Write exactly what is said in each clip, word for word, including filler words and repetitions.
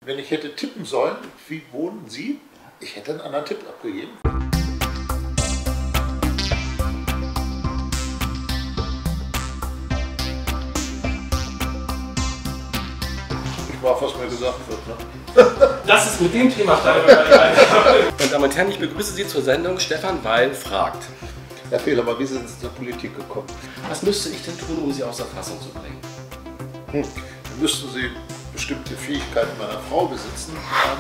Wenn ich hätte tippen sollen, wie wohnen Sie, ich hätte einen anderen Tipp abgegeben. Ich mag, was mir gesagt wird. Ne? Das ist mit dem Thema steigen wir gleich ein. Meine Damen und Herren, ich begrüße Sie zur Sendung Stefan Weil fragt. Herr Fehler, aber wie sind Sie zur Politik gekommen? Was müsste ich denn tun, um Sie aus der Fassung zu bringen? Hm. Dann müssten Sie bestimmte Fähigkeiten meiner Frau besitzen.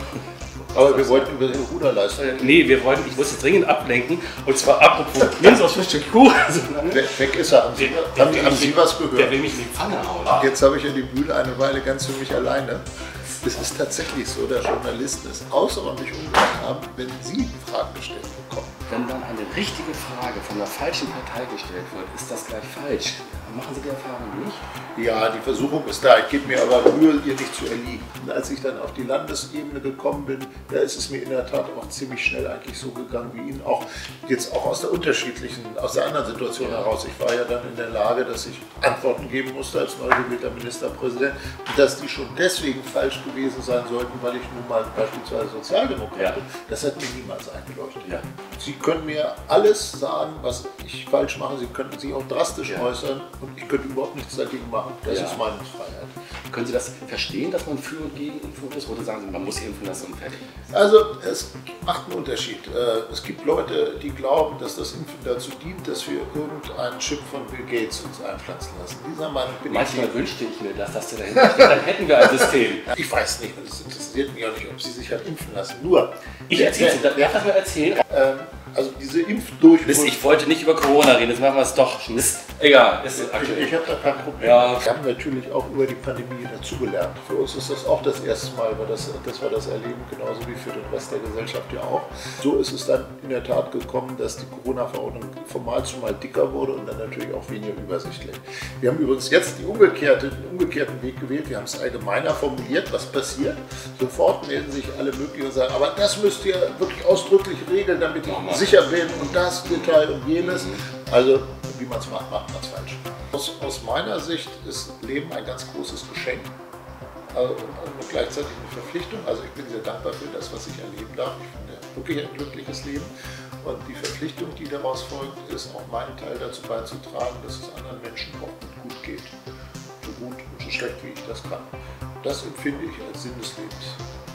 Aber wir wollten über die Ruderleistung. Nee, wir wollten, ich muss jetzt dringend ablenken. Und zwar apropos Minz aus Stück Kuchen. Weg ist er. Haben Sie, der, haben, der haben Sie was gehört? Der will mich in die Pfanne hauen. Jetzt habe ich ja die Bühne eine Weile ganz für mich alleine. Es ist tatsächlich so, dass Journalisten es außerordentlich ungern haben, wenn sie Fragen gestellt bekommen. Wenn dann eine richtige Frage von einer falschen Partei gestellt wird, ist das gleich falsch. Machen Sie die Erfahrung nicht? Ja, die Versuchung ist da. Ich gebe mir aber Mühe, ihr nicht zu erliegen. Und als ich dann auf die Landesebene gekommen bin, da ist es mir in der Tat auch ziemlich schnell eigentlich so gegangen wie Ihnen auch. Jetzt auch aus der unterschiedlichen, aus der anderen Situation ja. heraus. Ich war ja dann in der Lage, dass ich Antworten geben musste als neu gewählter Ministerpräsident. Und dass die schon deswegen falsch gewesen sein sollten, weil ich nun mal beispielsweise Sozialdemokrat ja. bin. Das hat mir niemals eingeleuchtet. Ja. Sie können mir alles sagen, was ich falsch mache. Sie könnten sich auch drastisch ja. äußern und ich könnte überhaupt nichts dagegen machen. Das ja. ist Meinungsfreiheit. Können Sie das verstehen, dass man für und gegen Impfung ist? Oder sagen Sie, man muss impfen lassen und fertig? Also es macht einen Unterschied. Es gibt Leute, die glauben, dass das Impfen dazu dient, dass wir irgendeinen Chip von Bill Gates uns einpflanzen lassen. Dieser Meinung bin Manchmal ich wünschte ich mir, dass das dahinter steht, dann hätten wir ein System. Ich weiß nicht, das interessiert mich auch nicht, ob Sie sich halt impfen lassen. Nur, ich erzähle Sie, darf ich mir erzählen? Ähm, also diese Impfdurchbrüche. Ich wollte nicht über Corona reden, jetzt machen wir es doch. Mist. Egal, ist aktuell. Ich, ich habe da kein Problem. Ja. Wir haben natürlich auch über die Pandemie dazugelernt. Für uns ist das auch das erste Mal, weil das, das war das Erleben, genauso wie für den Rest der Gesellschaft ja auch. So ist es dann in der Tat gekommen, dass die Corona-Verordnung von Mal zu Mal dicker wurde und dann natürlich auch weniger übersichtlich. Wir haben übrigens jetzt die umgekehrte, den umgekehrten Weg gewählt. Wir haben es allgemeiner formuliert, was passiert. Sofort melden sich alle möglichen und sagen, aber das müsst ihr wirklich ausdrücklich regeln, damit ich sicher bin und das Detail und jenes. Also wie man es macht, macht man es falsch. Aus, aus meiner Sicht ist Leben ein ganz großes Geschenk also, und gleichzeitig eine Verpflichtung. Also ich bin sehr dankbar für das, was ich erleben darf. Ich finde wirklich ein glückliches Leben. Und die Verpflichtung, die daraus folgt, ist auch meinen Teil dazu beizutragen, dass es anderen Menschen auch gut geht. So gut und so schlecht, wie ich das kann. Das empfinde ich als Sinn des Lebens.